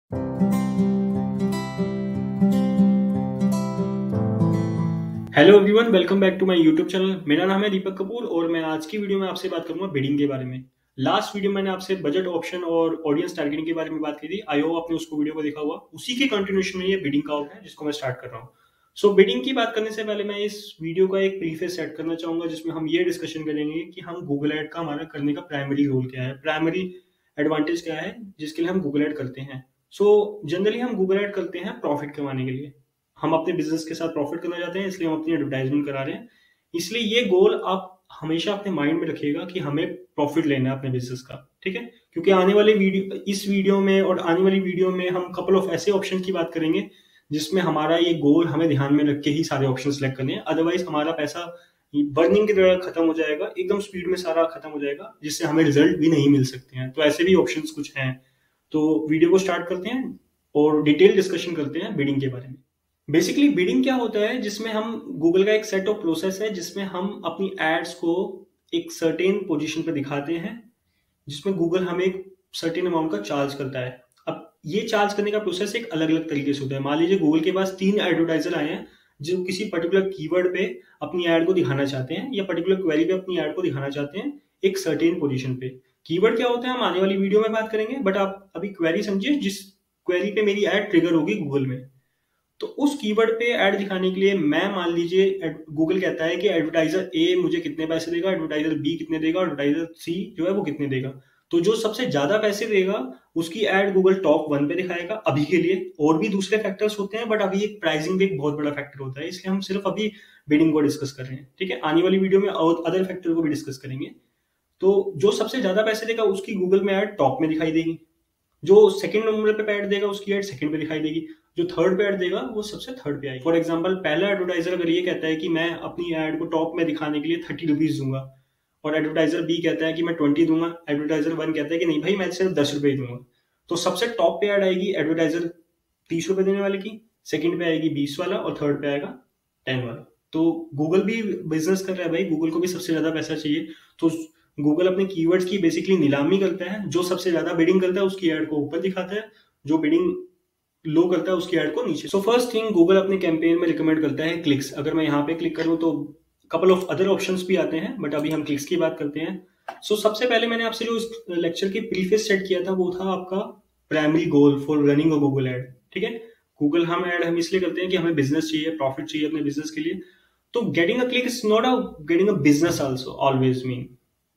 Hello everyone, welcome back to my YouTube channel. मेरा नाम है दीपक कपूर और मैं आज की वीडियो में आपसे बात करूंगा बिडिंग के बारे में। लास्ट वीडियो मैंने आपसे बजट ऑप्शन और ऑडियंस टारगेटिंग के बारे में बात की थी। आई होप आपने उसको वीडियो को देखा हुआ। उसी के कंटिन्यूएशन में ये बिडिंग का है जिसको मैं स्टार्ट कर रहा हूँ। सो बिडिंग की बात करने से पहले मैं इस वीडियो का एक प्रीफेस सेट करना चाहूंगा जिसमें हम ये डिस्कशन करेंगे कि हम गूगल एड का हमारा करने का प्राइमरी रोल क्या है, प्राइमरी एडवांटेज क्या है जिसके लिए हम गूगल एड करते हैं। सो जनरली हम गूगल एड करते हैं प्रॉफिट कमाने के लिए। हम अपने बिजनेस के साथ प्रॉफिट करना चाहते हैं, इसलिए हम अपनी एडवर्टाइजमेंट करा रहे हैं। इसलिए ये गोल आप हमेशा अपने माइंड में रखिएगा कि हमें प्रॉफिट लेना है अपने बिजनेस का, ठीक है। क्योंकि आने वाले वीडियो, इस वीडियो में और आने वाली वीडियो में हम कपल ऑफ ऐसे ऑप्शन की बात करेंगे जिसमें हमारा ये गोल हमें ध्यान में रख के ही सारे ऑप्शन सेलेक्ट करने हैं। अदरवाइज हमारा पैसा बर्निंग की तरह खत्म हो जाएगा, एकदम स्पीड में सारा खत्म हो जाएगा, जिससे हमें रिजल्ट भी नहीं मिल सकते हैं। तो ऐसे भी ऑप्शन कुछ हैं। तो वीडियो को स्टार्ट करते हैं और डिटेल डिस्कशन करते हैं बिडिंग के बारे में। बेसिकली बिडिंग क्या होता है, जिसमें हम गूगल का एक सेट ऑफ प्रोसेस है जिसमें हम अपनी एड्स को एक सर्टेन पोजीशन पर दिखाते हैं, जिसमें गूगल हमें एक सर्टेन अमाउंट का चार्ज करता है। अब ये चार्ज करने का प्रोसेस एक अलग अलग तरीके से होता है। मान लीजिए गूगल के पास 3 एडवर्टाइजर आए हैं जो किसी पर्टिकुलर कीवर्ड पे अपनी एड को दिखाना चाहते हैं या पर्टिकुलर क्वेरी पे अपनी एड को दिखाना चाहते हैं एक सर्टेन पोजीशन पे। कीवर्ड क्या होता है हम आने वाली वीडियो में बात करेंगे, बट आप अभी क्वेरी समझिए जिस क्वेरी पे मेरी एड ट्रिगर होगी गूगल में। तो उस कीवर्ड पे ऐड दिखाने के लिए मैं, मान लीजिए गूगल कहता है कि एडवर्टाइजर ए मुझे कितने पैसे देगा, एडवर्टाइजर बी कितने देगा, एडवर्टाइजर सी जो है वो कितने देगा। तो जो सबसे ज्यादा पैसे देगा उसकी एड गूगल टॉप 1 पे दिखाएगा अभी के लिए। और भी दूसरे फैक्टर्स होते हैं, बट अभी एक प्राइसिंग भी एक बहुत बड़ा फैक्टर होता है, इसलिए हम सिर्फ अभी बिडिंग को डिस्कस कर रहे हैं, ठीक है। आने वाली वीडियो में और अदर फैक्टर को भी डिस्कस करेंगे। तो जो सबसे ज्यादा पैसे देगा उसकी गूगल में एड टॉप में दिखाई देगी, जो सेकंड नंबर पे ऐड देगा उसकी एड सेकंड पे दिखाई देगी, जो थर्ड पे ऐड देगा वो सबसे थर्ड पे आएगी। फॉर एग्जांपल, पहला एडवर्टाइजर अगर ये कहता है कि मैं अपनी एड को टॉप में दिखाने के लिए 30 रुपीज दूंगा और एडवर्टाइजर बी कहता है कि मैं 20 दूंगा, एडवर्टाइजर 1 कहता है कि नहीं भाई मैं सिर्फ 10 रुपए ही दूंगा। तो सबसे टॉप पे ऐड आएगी एडवर्टाइजर 30 रुपए देने वाले की, सेकंड पे आएगी 20 वाला और थर्ड पे आएगा 10 वाला। तो गूगल भी बिजनेस कर रहा है भाई, गूगल को भी सबसे ज्यादा पैसा चाहिए। तो गूगल अपने कीवर्ड्स की बेसिकली नीलामी करता है, जो सबसे ज्यादा बिडिंग करता है उसकी एड को ऊपर दिखाता है, जो बिडिंग लो करता है उसकी एड को नीचे। सो फर्स्ट थिंग, गूगल अपने कैंपेन में रिकमेंड करता है क्लिक्स। अगर मैं यहाँ पे क्लिक करूँ तो कपल ऑफ अदर ऑप्शंस भी आते हैं, बट अभी हम क्लिक्स की बात करते हैं। सो सबसे पहले मैंने आपसे जो इस लेक्चर की प्रीफेस सेट किया था वो था आपका primary goal for running a Google ad, ठीक है। गूगल हम एड हम इसलिए करते हैं कि हमें बिजनेस चाहिए, प्रॉफिट चाहिए अपने बिजनेस के लिए। तो getting a click is not a getting a business also always mean.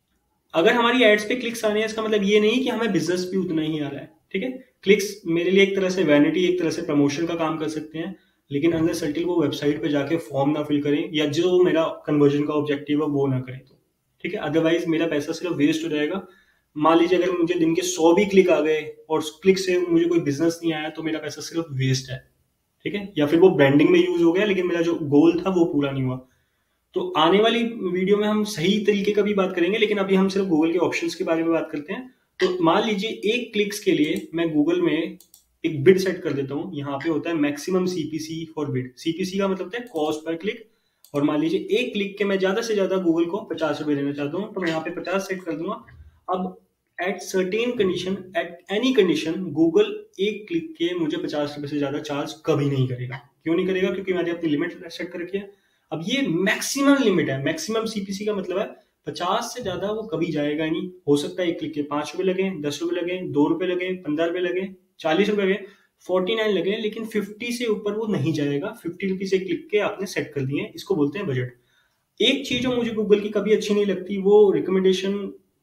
अगर हमारी एड्स पे क्लिक्स आने हैं इसका मतलब ये नहीं कि हमें बिजनेस भी उतना ही आ रहा है, ठीक है। क्लिक्स मेरे लिए एक तरह से वैनिटी, एक तरह से प्रमोशन का काम कर सकते हैं, लेकिन अंदर सल्टिल वो वेबसाइट पे जाके फॉर्म ना फिल करें या जो मेरा कन्वर्जन का ऑब्जेक्टिव है वो ना करें तो, ठीक है। अदरवाइज मेरा पैसा सिर्फ वेस्ट हो जाएगा। मान लीजिए अगर मुझे दिन के 100 भी क्लिक आ गए और क्लिक से मुझे कोई बिजनेस नहीं आया तो मेरा पैसा सिर्फ वेस्ट है, ठीक है। या फिर वो ब्रांडिंग में यूज हो गया लेकिन मेरा जो गोल था वो पूरा नहीं हुआ। तो आने वाली वीडियो में हम सही तरीके का भी बात करेंगे, लेकिन अभी हम सिर्फ गूगल के ऑप्शंस के बारे में बात करते हैं। तो मान लीजिए एक क्लिक्स के लिए मैं गूगल में एक बिड सेट कर देता हूँ। यहाँ पे होता है maximum CPC for bid. CPC का मतलब होता है कॉस्ट पर क्लिक। और मान लीजिए एक क्लिक के मैं ज्यादा से ज्यादा गूगल को 50 रुपए देना चाहता हूँ, तो मैं यहाँ पे 50 सेट कर दूंगा। अब at certain condition, at any condition, Google एक क्लिक के मुझे 50 रुपए से ज्यादा चार्ज कभी नहीं करेगा। क्यों नहीं करेगा? क्योंकि मैंने अपनी लिमिट सेट कर रखी है। अब ये मैक्सिमम लिमिट है, मैक्सिमम सीपीसी का मतलब है 50 से ज्यादा वो कभी जाएगा ही नहीं। हो सकता है एक क्लिक के 5 रुपए लगे, 10 रुपए लगे, 2 रुपए लगे, 15 रुपए लगे, 40 रुपए लगे, 49 लगे, लेकिन 50 से ऊपर वो नहीं जाएगा। 50 रुपीज एक क्लिक के आपने सेट कर दिए, इसको बोलते हैं बजट। एक चीज जो मुझे गूगल की कभी अच्छी नहीं लगती, वो रिकमेंडेशन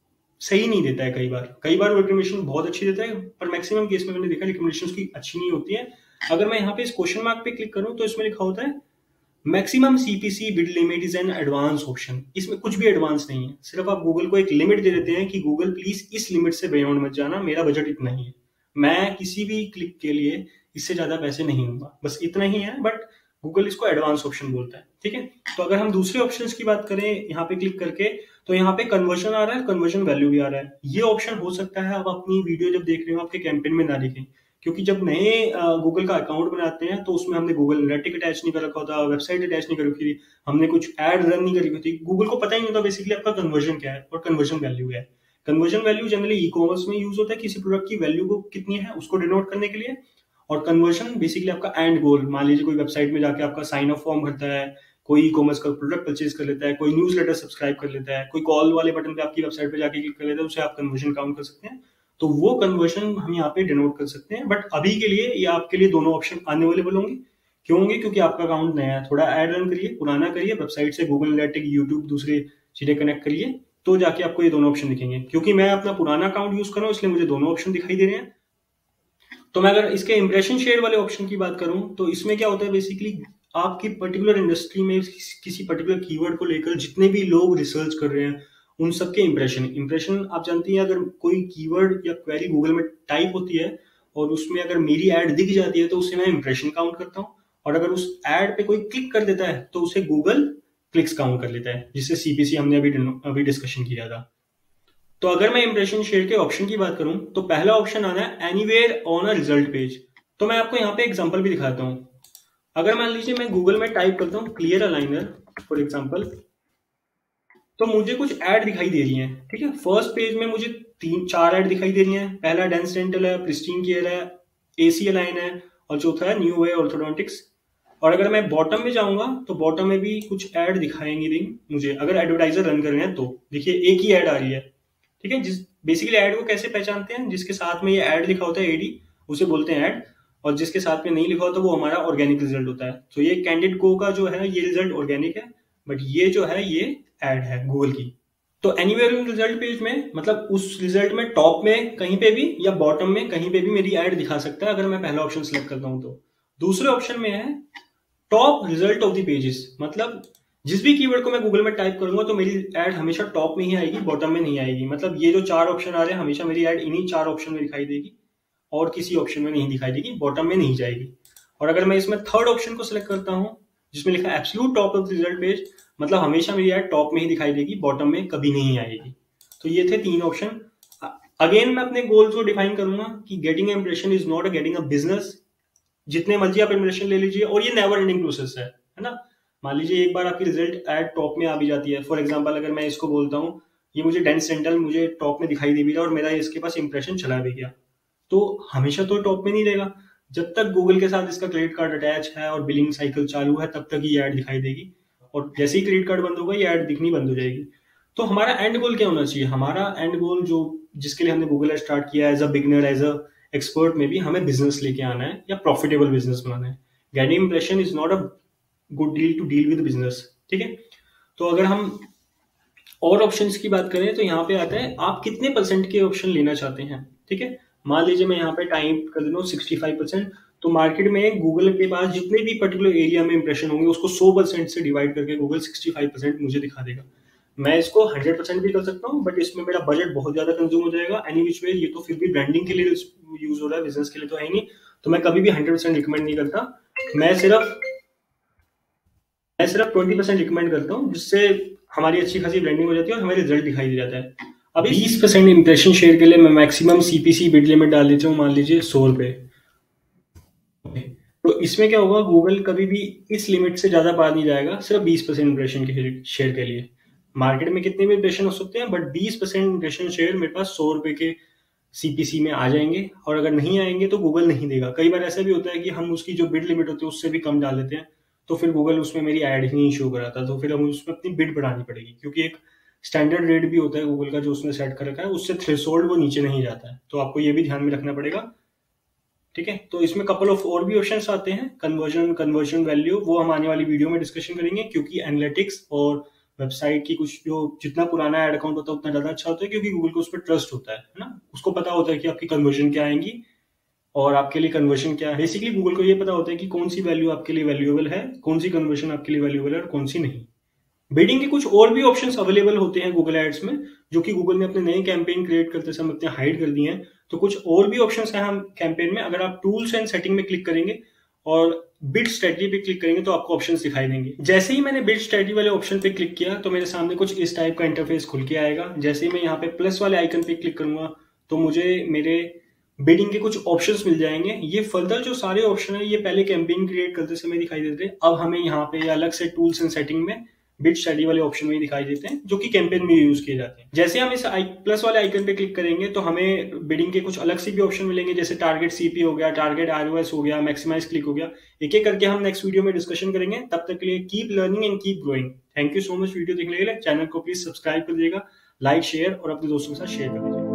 सही नहीं देता है। कई बार रिकमेंडेशन बहुत अच्छी देता है, पर मैक्सिमम केस में मैंने देखा रिकमेंडेशन की अच्छी नहीं होती है। अगर मैं यहाँ पे इस क्वेश्चन मार्क पे क्लिक करूं तो इसमें लिखा होता है maximum CPC bid limit is an advance option. इसमें कुछ भी एडवांस नहीं है, सिर्फ आप गूगल को एक लिमिट दे देते हैं कि गूगल प्लीज इस लिमिट से बियॉन्ड मत जाना, मेरा बजट इतना ही है, मैं किसी भी क्लिक के लिए इससे ज्यादा पैसे नहीं दूंगा, बस इतना ही है। बट गूगल इसको एडवांस ऑप्शन बोलता है, ठीक है। तो अगर हम दूसरे ऑप्शंस की बात करें यहाँ पे क्लिक करके, तो यहाँ पे कन्वर्जन आ रहा है, कन्वर्जन वैल्यू भी आ रहा है। ये ऑप्शन हो सकता है आप अपनी वीडियो जब देख रहे हो आपके कैंपेन में ना दिखें, क्योंकि जब नए गूगल का अकाउंट बनाते हैं तो उसमें हमने गूगल एनालिटिक्स अटैच नहीं कर रखा होता, वेबसाइट अटैच नहीं कर रखी थी, हमने कुछ एड रन नहीं करी होती, गूगल को पता ही नहीं होता बेसिकली आपका कन्वर्जन क्या है और कन्वर्जन वैल्यू क्या है। Conversion value generally e commerce में यूज होता है, किसी प्रोडक्ट की वैल्यू को कितनी है उसको डिनोट करने के लिए। और कन्वर्जन बेसिकली आपका एंड गोल, मान लीजिए कोई वेबसाइट में जाके आपका साइन अप फॉर्म भरता है, कोई ई कॉमर्स का प्रोडक्ट परचेज कर लेता है, कोई न्यूज लेटर सब्सक्राइब कर लेता है, कोई कॉल वाले बटन पे आपकी वेबसाइट पे जाके क्लिक कर लेता है, उसे आप कन्वर्जन काउंट कर सकते हैं। तो वो कन्वर्जन हम यहाँ पे डिनोट कर सकते हैं। बट अभी के लिए ये आपके लिए दोनों ऑप्शन अनअवेलेबल होंगे। क्यों होंगे? क्योंकि आपका अकाउंट नया है, थोड़ा ऐड रन करिए, पुराना करिए, वेबसाइट से गूगल एनालिटिक्स, यूट्यूब, दूसरे चीजें कनेक्ट करिए, तो जाके आपको ये दोनों ऑप्शन दिखेंगे। क्योंकि मैं अपना पुराना अकाउंट यूज कर रहा हूँ इसलिए मुझे दोनों ऑप्शन दिखाई दे रहे हैं। तो मैं अगर इसके इंप्रेशन शेयर वाले ऑप्शन की बात करूं तो इसमें क्या होता है, बेसिकली आपकी पर्टिकुलर इंडस्ट्री में किसी पर्टिकुलर कीवर्ड को लेकर जितने भी लोग रिसर्च कर रहे हैं उन सबके इंप्रेशन आप जानती हैं। अगर कोई कीवर्ड या क्वेरी गूगल में टाइप होती है और उसमें अगर मेरी ऐड दिख जाती है तो उसे मैं इंप्रेशन काउंट करता हूँ, और अगर उस ऐड पे कोई क्लिक कर देता है तो उसे गूगल क्लिक्स काउंट कर लेता है, जिससे सीपीसी हमने अभी डिस्कशन किया था। तो अगर मैं इंप्रेशन शेयर के ऑप्शन की बात करूं तो पहला ऑप्शन आना है anywhere on a result page. तो मैं आपको यहाँ पे एग्जांपल भी दिखाता हूं। अगर मान लीजिए मैं गूगल में टाइप करता हूँ क्लियर अलाइनर फॉर एग्जांपल, तो मुझे कुछ ऐड दिखाई दे रही हैं। ठीक है, फर्स्ट पेज में मुझे 3-4 ऐड दिखाई दे रही हैं। पहला डेंस डेंटल है, प्रिस्टीन केयर है, एसी अलाइन है, और चौथा है न्यू वे ऑर्थोडोंटिक्स। और अगर मैं बॉटम में जाऊंगा तो बॉटम में भी कुछ ऐड दिखाएंगे मुझे, अगर एडवर्टाइजर रन कर रहे हैं तो। देखिए एक ही ऐड आ रही है। ठीक है, जिस बेसिकली ऐड को कैसे पहचानते हैं, जिसके साथ में ये ऐड लिखा होता है एडी उसे बोलते हैं ऐड, और जिसके साथ में नहीं लिखा होता वो हमारा ऑर्गेनिक रिजल्ट होता है। तो ये कैंडिड गो का जो है ये रिजल्ट ऑर्गेनिक है, बट ये जो है ये ऐड है गूगल की। तो एनीवेयर इन रिजल्ट पेज में मतलब उस रिजल्ट में टॉप में कहीं पे भी या बॉटम में कहीं पे भी मेरी ऐड दिखा सकता है, अगर मैं पहला ऑप्शन सिलेक्ट करता हूं तो। दूसरे ऑप्शन में है top result of the pages, मतलब जिस भी कीवर्ड को मैं गूगल में टाइप करूंगा तो मेरी ऐड हमेशा टॉप में ही आएगी, बॉटम में नहीं आएगी। मतलब ये जो 4 ऑप्शन आ रहे हैं हमेशा मेरी ऐड इन्हीं 4 ऑप्शन में दिखाई देगी और किसी ऑप्शन में नहीं दिखाई देगी, बॉटम में नहीं जाएगी। और अगर मैं इसमें थर्ड ऑप्शन को सिलेक्ट करता हूं जिसमें लिखा है absolute top of result page, मतलब हमेशा मेरी ऐड टॉप में ही दिखाई देगी, बॉटम में कभी नहीं आएगी। तो ये थे 3 ऑप्शन। अगेन मैं अपने गोल्स को डिफाइन करूंगा कि getting impression is not a getting a business. जितने मर्जी आप इंप्रेशन ले लीजिए, और ये नेवर एंडिंग प्रोसेस है ना। मान लीजिए एक बार आपकी रिजल्ट ऐड टॉप में आ भी जाती है, फॉर एग्जांपल अगर मैं इसको बोलता हूँ ये मुझे डेंस डेंटल मुझे टॉप में दिखाई दे भी रहा और मेरा इसके पास इंप्रेशन चला भी गया, तो हमेशा तो टॉप में नहीं रहेगा। जब तक गूगल के साथ इसका क्रेडिट कार्ड अटैच है और बिलिंग साइकिल चालू है तब तक ये ऐड दिखाई देगी, और जैसे ही क्रेडिट कार्ड बंद होगा ये ऐड दिखनी बंद हो जाएगी। तो हमारा एंड गोल क्या होना चाहिए? हमारा एंड गोल जो जिसके लिए हमने गूगल स्टार्ट किया as a beginner, as a expert में भी हमें बिजनेस लेके आना है या प्रॉफिटेबल बिजनेस बनाना है। Getting impression is not a good deal to deal with business. ठीक है, तो अगर हम और ऑप्शंस की बात करें तो यहाँ पे आता है आप कितने परसेंट के ऑप्शन लेना चाहते हैं। ठीक है, मान लीजिए मैं यहाँ पे टाइप कर देता हूँ 65%, तो मार्केट में गूगल के पास जितने भी पर्टिकुलर एरिया में इंप्रेशन होंगे उसको 100% से डिवाइड करके गूगल 65% मुझे दिखा देगा। मैं इसको 100% भी कर सकता हूँ, बट इसमें मेरा बजट बहुत ज्यादा कंज्यूम हो जाएगा। एनी विच वे ये तो फिर भी ब्रांडिंग के लिए यूज हो रहा है, बिजनेस के लिए तो है ही नहीं। तो मैं कभी भी 100% रिकमेंड नहीं करता, मैं सिर्फ 20% रिकमेंड करता हूँ, जिससे हमारी अच्छी खासी ब्रांडिंग हो जाती है और हमें रिजल्ट दिखाई दे जाता है। अभी 20% इंप्रेशन शेयर के लिए मैं मैक्सिमम सीपीसी बिड लिमिट डाल देता हूँ, मान लीजिए 100 रुपए। तो इसमें क्या होगा, गूगल कभी भी इस लिमिट से ज्यादा पार नहीं जाएगा, सिर्फ 20% इंप्रेशन के शेयर के लिए। मार्केट में कितने भी इंप्रेशन हो सकते हैं, बट 20% इंप्रेशन शेयर मेरे पास 100 रुपए के सीपीसी में आ जाएंगे, और अगर नहीं आएंगे तो गूगल नहीं देगा। कई बार ऐसा भी होता है कि हम उसकी जो बिड लिमिट होती है उससे भी कम डाल देते हैं, तो फिर गूगल उसमें मेरी ऐड ही नहीं शो कराता, तो फिर हमें उसमें अपनी बिड बढ़ानी पड़ेगी, क्योंकि एक स्टैंडर्ड रेट भी होता है गूगल का जो उसने सेट कर रखा है, उससे थ्रेशोल्ड वो नीचे नहीं जाता है। तो आपको ये भी ध्यान में रखना पड़ेगा। ठीक है, तो इसमें कपल ऑफ और भी ऑप्शंस आते हैं, कन्वर्जन वैल्यू, वो हम आने वाली वीडियो में डिस्कशन करेंगे, क्योंकि एनालिटिक्स और वेबसाइट की कुछ जो जितना पुराना ऐड अकाउंट होता है उतना ज्यादा अच्छा होता है, क्योंकि गूगल को उस पर ट्रस्ट होता है ना। उसको पता होता है कि आपकी कन्वर्जन क्या आएंगी और आपके लिए कन्वर्जन क्या है। बेसिकली गूगल को ये पता होता है कि कौन सी वैल्यू आपके लिए वैल्यूएबल है, कौन सी कन्वर्जन आपके लिए वैल्यूएबल है और कौन सी नहीं। बिडिंग के कुछ और भी ऑप्शंस अवेलेबल होते हैं गूगल एड्स में, जो कि गूगल ने अपने नए कैंपेन क्रिएट करते समय अपने हाइड कर दिए हैं। तो कुछ और भी ऑप्शंस हैं हम कैंपेन में, अगर आप टूल्स एंड सेटिंग में क्लिक करेंगे और बिड स्ट्रेटजी पे क्लिक करेंगे तो आपको ऑप्शंस दिखाई देंगे। जैसे ही मैंने बिड स्ट्रेटजी वाले ऑप्शन पे क्लिक किया तो मेरे सामने कुछ इस टाइप का इंटरफेस खुल के आएगा। जैसे ही मैं यहाँ पे प्लस वाले आइकन पे क्लिक करूंगा तो मुझे मेरे बिडिंग के कुछ ऑप्शंस मिल जाएंगे। ये फर्दर जो सारे ऑप्शन है ये पहले कैंपेन क्रिएट करते समय दिखाई देते थे, अब हमें यहाँ पे अलग से टूल्स एंड सेटिंग में बिड स्टडी वाले ऑप्शन में ही दिखाई देते हैं, जो कि कैंपेन में यूज किए जाते हैं। जैसे हम इस प्लस वाले आइकन पे क्लिक करेंगे तो हमें बिडिंग के कुछ अलग से भी ऑप्शन मिलेंगे, जैसे टारगेट सीपी हो गया, टारगेट आरओएस हो गया, मैक्सिमाइज क्लिक हो गया। एक एक करके हम नेक्स्ट वीडियो में डिस्कशन करेंगे। तब तक के लिए keep learning and keep growing. Thank you so much video देखने के लिए। चैनल को प्लीज सब्सक्राइब कर दीजिएगा, लाइक शेयर और अपने दोस्तों के साथ शेयर कर दीजिएगा।